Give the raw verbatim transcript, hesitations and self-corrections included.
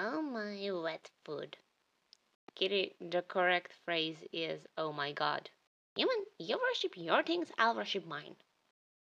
Oh my wet food. Kitty, the correct phrase is, oh my god. Human, you worship your things, I'll worship mine.